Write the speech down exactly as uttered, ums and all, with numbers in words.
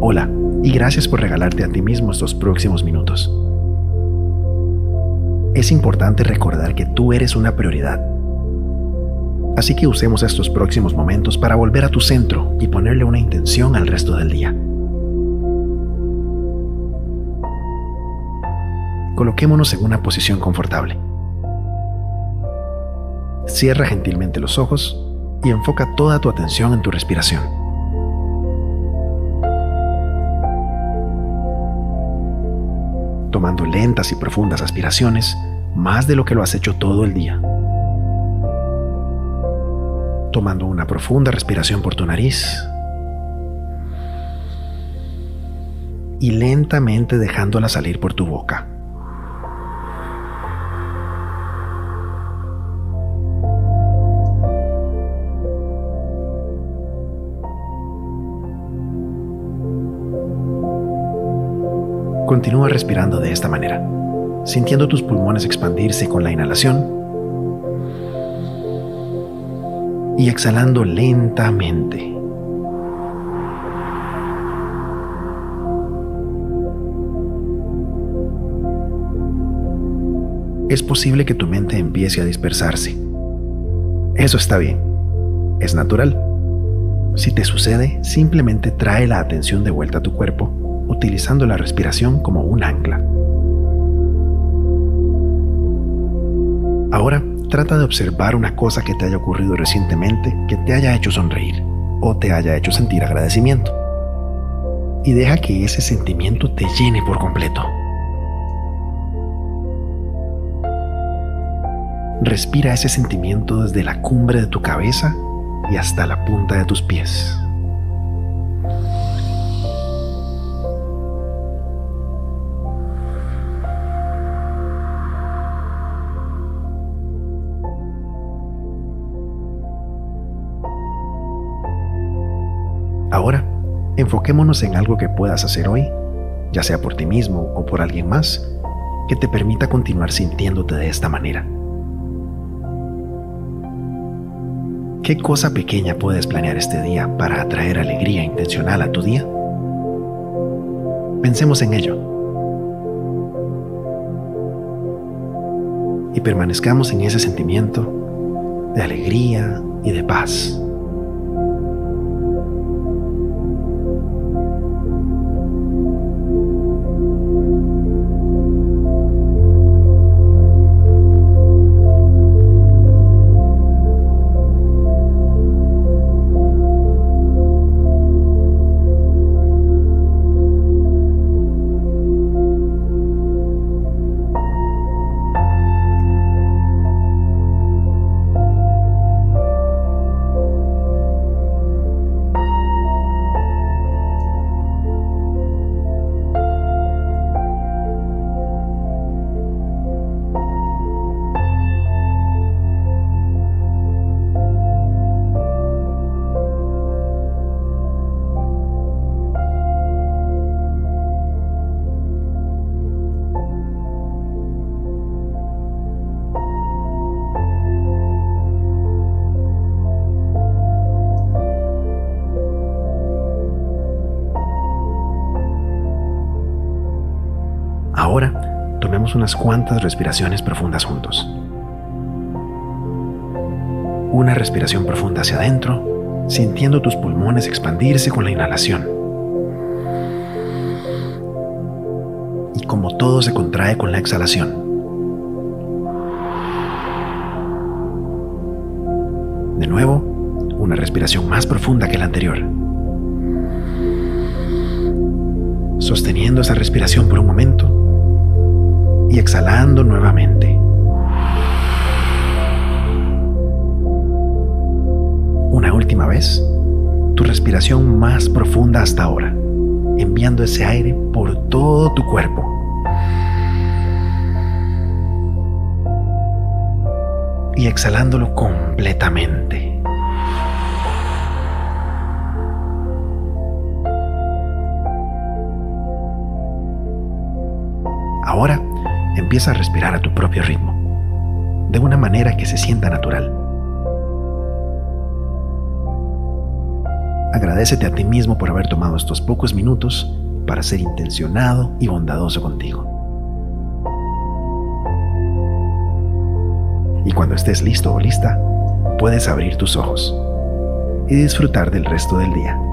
Hola, y gracias por regalarte a ti mismo estos próximos minutos. Es importante recordar que tú eres una prioridad. Así que usemos estos próximos momentos para volver a tu centro y ponerle una intención al resto del día. Coloquémonos en una posición confortable. Cierra gentilmente los ojos y enfoca toda tu atención en tu respiración. Tomando lentas y profundas aspiraciones, más de lo que lo has hecho todo el día. Tomando una profunda respiración por tu nariz y lentamente dejándola salir por tu boca. Continúa respirando de esta manera, sintiendo tus pulmones expandirse con la inhalación y exhalando lentamente. Es posible que tu mente empiece a dispersarse. Eso está bien, es natural. Si te sucede, simplemente trae la atención de vuelta a tu cuerpo, utilizando la respiración como un ancla. Ahora, trata de observar una cosa que te haya ocurrido recientemente que te haya hecho sonreír o te haya hecho sentir agradecimiento. Y deja que ese sentimiento te llene por completo. Respira ese sentimiento desde la cumbre de tu cabeza y hasta la punta de tus pies. Ahora, enfoquémonos en algo que puedas hacer hoy, ya sea por ti mismo o por alguien más, que te permita continuar sintiéndote de esta manera. ¿Qué cosa pequeña puedes planear este día para atraer alegría intencional a tu día? Pensemos en ello. Y permanezcamos en ese sentimiento de alegría y de paz. Ahora, tomemos unas cuantas respiraciones profundas juntos. Una respiración profunda hacia adentro, sintiendo tus pulmones expandirse con la inhalación. Y como todo se contrae con la exhalación. De nuevo, una respiración más profunda que la anterior. Sosteniendo esa respiración por un momento y exhalando nuevamente. Una última vez, tu respiración más profunda hasta ahora, enviando ese aire por todo tu cuerpo. Y exhalándolo completamente. Ahora, empieza a respirar a tu propio ritmo, de una manera que se sienta natural. Agradécete a ti mismo por haber tomado estos pocos minutos para ser intencionado y bondadoso contigo. Y cuando estés listo o lista, puedes abrir tus ojos y disfrutar del resto del día.